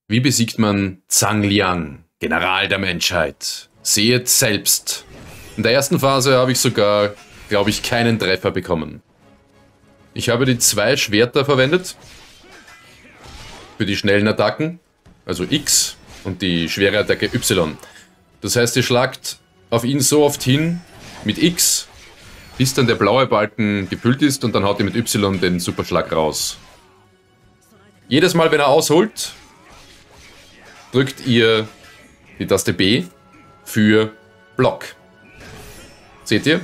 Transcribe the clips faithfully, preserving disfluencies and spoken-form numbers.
Wie besiegt man Zhang Liang, General der Menschheit? Seht selbst. In der ersten Phase habe ich sogar, glaube ich, keinen Treffer bekommen. Ich habe die zwei Schwerter verwendet. Für die schnellen Attacken. Also X und die schwere Attacke Y. Das heißt, ihr schlagt auf ihn so oft hin mit X, bis dann der blaue Balken gefüllt ist und dann haut ihr mit Y den Superschlag raus. Jedes Mal, wenn er ausholt, drückt ihr die Taste B für Block. Seht ihr?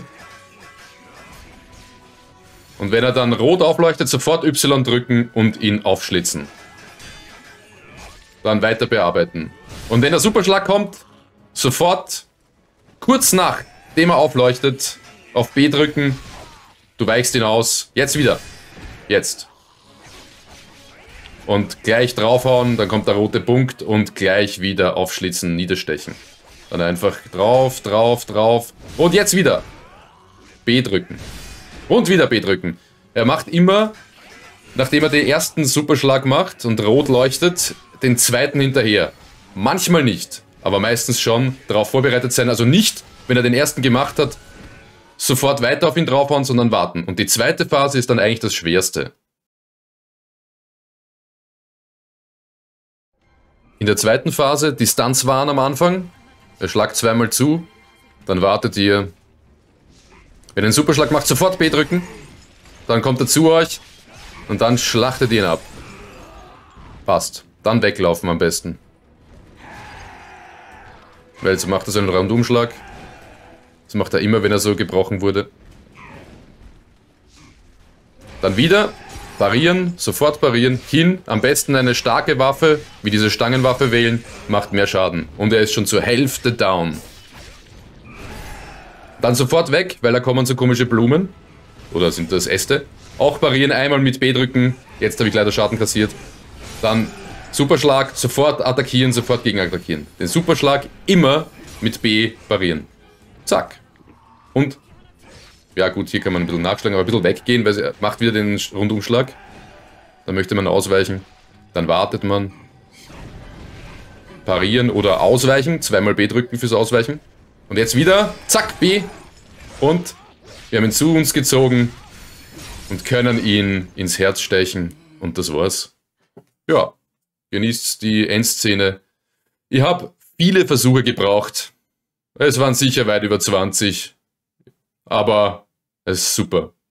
Und wenn er dann rot aufleuchtet, sofort Y drücken und ihn aufschlitzen. Dann weiter bearbeiten. Und wenn der Superschlag kommt, sofort, kurz nachdem er aufleuchtet, auf B drücken. Du weichst ihn aus. Jetzt wieder. Jetzt. Und gleich draufhauen, dann kommt der rote Punkt und gleich wieder aufschlitzen, niederstechen. Dann einfach drauf, drauf, drauf. Und jetzt wieder. B drücken. Und wieder B drücken. Er macht immer, nachdem er den ersten Superschlag macht und rot leuchtet, den zweiten hinterher. Manchmal nicht, aber meistens schon darauf vorbereitet sein. Also nicht, wenn er den ersten gemacht hat, sofort weiter auf ihn draufhauen, sondern warten. Und die zweite Phase ist dann eigentlich das Schwerste. In der zweiten Phase Distanz wahren am Anfang. Er schlagt zweimal zu, dann wartet ihr. Wenn er einen Superschlag macht, sofort B drücken. Dann kommt er zu euch und dann schlachtet ihr ihn ab. Passt. Dann weglaufen am besten. Weil jetzt macht er so einen Rundumschlag. Das macht er immer, wenn er so gebrochen wurde. Dann wieder parieren, sofort parieren, hin, am besten eine starke Waffe, wie diese Stangenwaffe wählen, macht mehr Schaden. Und er ist schon zur Hälfte down. Dann sofort weg, weil da kommen so komische Blumen. Oder sind das Äste? Auch parieren, einmal mit B drücken. Jetzt habe ich leider Schaden kassiert. Dann Superschlag, sofort attackieren, sofort gegen attackieren. Den Superschlag immer mit B parieren. Zack. Und, ja gut, hier kann man ein bisschen nachschlagen, aber ein bisschen weggehen, weil er macht wieder den Rundumschlag. Dann möchte man ausweichen. Dann wartet man. Parieren oder ausweichen. Zweimal B drücken fürs Ausweichen. Und jetzt wieder, zack, B. Und wir haben ihn zu uns gezogen und können ihn ins Herz stechen. Und das war's. Ja. Genießt die Endszene. Ich habe viele Versuche gebraucht. Es waren sicher weit über zwanzig. Aber es ist super.